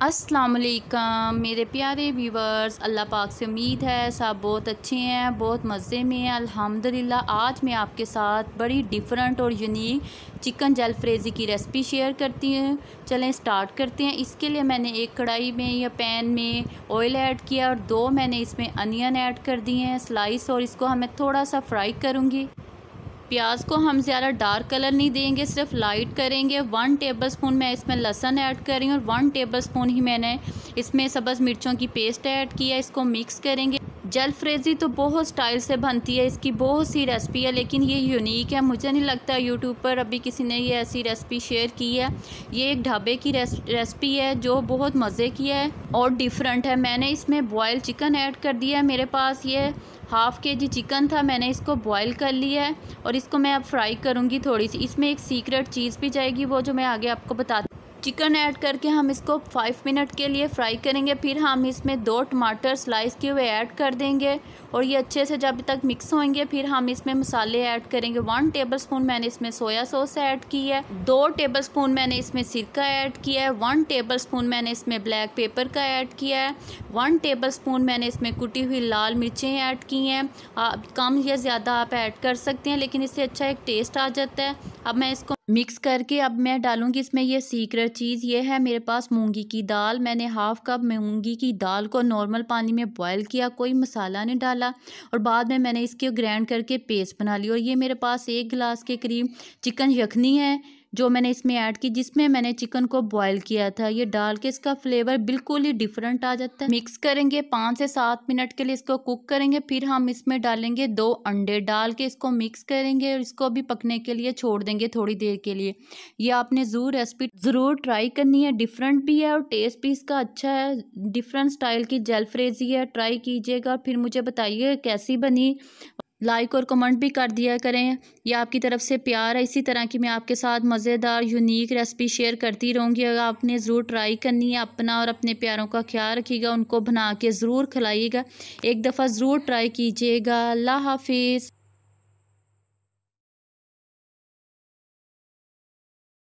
अस्सलाम वालेकुम मेरे प्यारे व्यूवर्स, अल्लाह पाक से उम्मीद है सब बहुत अच्छे हैं, बहुत मज़े में हैं अल्हम्दुलिल्लाह। आज मैं आपके साथ बड़ी डिफरेंट और यूनिक चिकन जलफ्रेज़ी की रेसिपी शेयर करती हूँ। चलें स्टार्ट करते हैं। इसके लिए मैंने एक कढ़ाई में या पैन में ऑयल ऐड किया और 2 मैंने इसमें अनियन ऐड कर दिए हैं स्लाइस, और इसको हमें थोड़ा सा फ्राई करूँगी। प्याज को हम ज़्यादा डार्क कलर नहीं देंगे, सिर्फ लाइट करेंगे। 1 टेबलस्पून मैं इसमें लहसुन ऐड कर रही हूँ और 1 टेबलस्पून ही मैंने इसमें सब्ज़ मिर्चों की पेस्ट ऐड किया। इसको मिक्स करेंगे। जलफ्रेज़ी तो बहुत स्टाइल से बनती है, इसकी बहुत सी रेसिपी है, लेकिन ये यूनिक है। मुझे नहीं लगता यूट्यूब पर अभी किसी ने ये ऐसी रेसिपी शेयर की है। ये एक ढाबे की रेसिपी है जो बहुत मज़े की है और डिफरेंट है। मैंने इसमें बॉयल चिकन ऐड कर दिया है। मेरे पास ये हाफ़ kg चिकन था, मैंने इसको बॉयल कर लिया है और इसको मैं अब फ्राई करूँगी थोड़ी सी। इसमें एक सीक्रेट चीज़ भी जाएगी, वो जो मैं आगे आपको बताती। चिकन ऐड करके हम इसको 5 मिनट के लिए फ्राई करेंगे। फिर हम इसमें 2 टमाटर स्लाइस किए हुए ऐड कर देंगे और ये अच्छे से जब तक मिक्स होंगे फिर हम इसमें मसाले ऐड करेंगे। 1 टेबलस्पून मैंने इसमें सोया सॉस ऐड की है, 2 टेबलस्पून मैंने इसमें सिरका ऐड किया है, 1 टेबलस्पून मैंने इसमें ब्लैक पेपर का ऐड किया है, 1 टेबलस्पून मैंने इसमें कुटी हुई लाल मिर्चें ऐड की हैं। कम या ज़्यादा आप ऐड कर सकते हैं, लेकिन इससे अच्छा एक टेस्ट आ जाता है। अब मैं इसको मिक्स करके अब मैं डालूंगी इसमें ये सीक्रेट चीज़ ये है, मेरे पास मूंगी की दाल। मैंने हाफ़ कप मूंगी की दाल को नॉर्मल पानी में बॉयल किया, कोई मसाला नहीं डाला, और बाद में मैंने इसके ग्राइंड करके पेस्ट बना ली। और ये मेरे पास 1 गिलास के करीब चिकन यखनी है जो मैंने इसमें ऐड की, जिसमें मैंने चिकन को बॉयल किया था। ये डाल के इसका फ्लेवर बिल्कुल ही डिफरेंट आ जाता है। मिक्स करेंगे, 5 से 7 मिनट के लिए इसको कुक करेंगे। फिर हम इसमें डालेंगे 2 अंडे, डाल के इसको मिक्स करेंगे और इसको भी पकने के लिए छोड़ देंगे थोड़ी देर के लिए। ये आपने रेसिपी ज़रूर ट्राई करनी है, डिफरेंट भी है और टेस्ट भी इसका अच्छा है। डिफरेंट स्टाइल की जलफ्रेज़ी है, ट्राई कीजिएगा, फिर मुझे बताइए कैसी बनी। लाइक और कमेंट भी कर दिया करें, यह आपकी तरफ से प्यार है। इसी तरह की मैं आपके साथ मज़ेदार यूनिक रेसिपी शेयर करती रहूँगी। अगर आपने ज़रूर ट्राई करनी है, अपना और अपने प्यारों का ख्याल रखिएगा, उनको बना के ज़रूर खिलाइएगा। एक दफ़ा ज़रूर ट्राई कीजिएगा। अल्लाह हाफिज़।